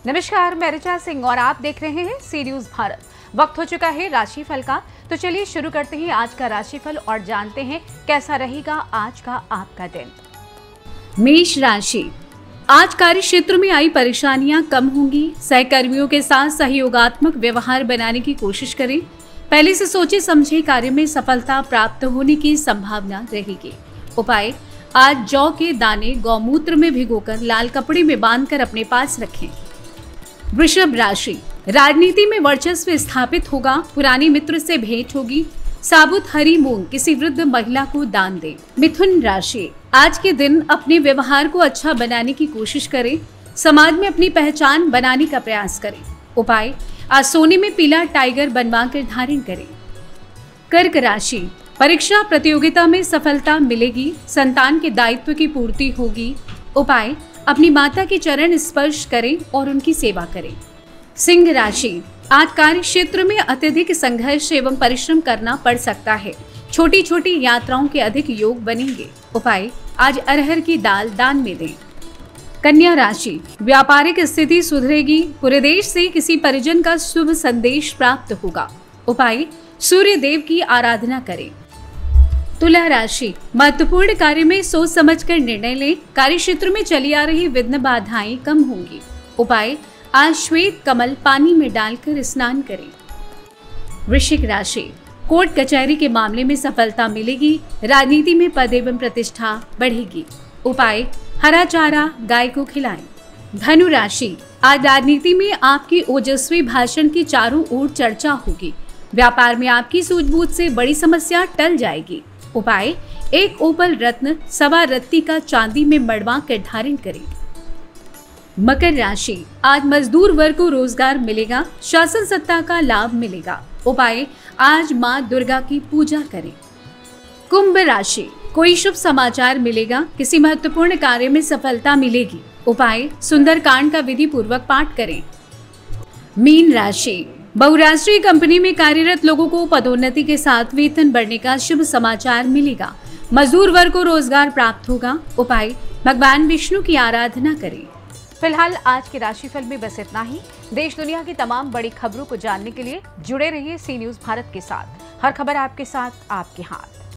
नमस्कार, मैं ऋचा सिंह और आप देख रहे हैं सी न्यूज भारत। वक्त हो चुका है राशिफल का, तो चलिए शुरू करते हैं आज का राशिफल और जानते हैं कैसा रहेगा आज का आपका दिन। मेष राशि, आज कार्य क्षेत्र में आई परेशानियां कम होंगी। सहकर्मियों के साथ सहयोगात्मक व्यवहार बनाने की कोशिश करें। पहले से सोचे समझे कार्य में सफलता प्राप्त होने की संभावना रहेगी। उपाय, आज जौ के दाने गौमूत्र में भिगोकर लाल कपड़े में बांधकर अपने पास रखें। वृषभ राशि, राजनीति में वर्चस्व स्थापित होगा। पुराने मित्र से भेंट होगी। साबुत हरी मूंग किसी वृद्ध महिला को दान दें। मिथुन राशि, आज के दिन अपने व्यवहार को अच्छा बनाने की कोशिश करें। समाज में अपनी पहचान बनाने का प्रयास करें। उपाय, आज सोने में पीला टाइगर बनवा कर धारण करें। कर्क राशि, परीक्षा प्रतियोगिता में सफलता मिलेगी। संतान के दायित्व की पूर्ति होगी। उपाय, अपनी माता के चरण स्पर्श करें और उनकी सेवा करें। सिंह राशि, आज कार्य क्षेत्र में अत्यधिक संघर्ष एवं परिश्रम करना पड़ सकता है। छोटी छोटी यात्राओं के अधिक योग बनेंगे। उपाय, आज अरहर की दाल दान में दें। कन्या राशि, व्यापारिक स्थिति सुधरेगी। पूरे देश से किसी परिजन का शुभ संदेश प्राप्त होगा। उपाय, सूर्य देव की आराधना करें। तुला राशि, महत्वपूर्ण कार्य में सोच समझकर निर्णय लें। कार्य क्षेत्र में चली आ रही विघ्न बाधाएं कम होंगी। उपाय, आज श्वेत कमल पानी में डालकर स्नान करें। वृश्चिक राशि, कोर्ट कचहरी के मामले में सफलता मिलेगी। राजनीति में पद एवं प्रतिष्ठा बढ़ेगी। उपाय, हरा चारा गाय को खिलाएं। धनु राशि, आज राजनीति में आपकी ओजस्वी भाषण की चारों ओर चर्चा होगी। व्यापार में आपकी सूझबूझ से बड़ी समस्या टल जाएगी। उपाय, एक ओपल रत्न सवा रत्ती का चांदी में मड़वा कर धारण करें। मकर राशि, आज मजदूर वर्ग को रोजगार मिलेगा। शासन सत्ता का लाभ मिलेगा। उपाय, आज मां दुर्गा की पूजा करें। कुंभ राशि, कोई शुभ समाचार मिलेगा। किसी महत्वपूर्ण कार्य में सफलता मिलेगी। उपाय, सुंदरकांड का विधि पूर्वक पाठ करें। मीन राशि, बहुराष्ट्रीय कंपनी में कार्यरत लोगों को पदोन्नति के साथ वेतन बढ़ने का शुभ समाचार मिलेगा। मजदूर वर्ग को रोजगार प्राप्त होगा। उपाय, भगवान विष्णु की आराधना करें। फिलहाल आज के राशिफल में बस इतना ही। देश दुनिया की तमाम बड़ी खबरों को जानने के लिए जुड़े रहिए सी न्यूज भारत के साथ। हर खबर आपके साथ, आपके हाथ।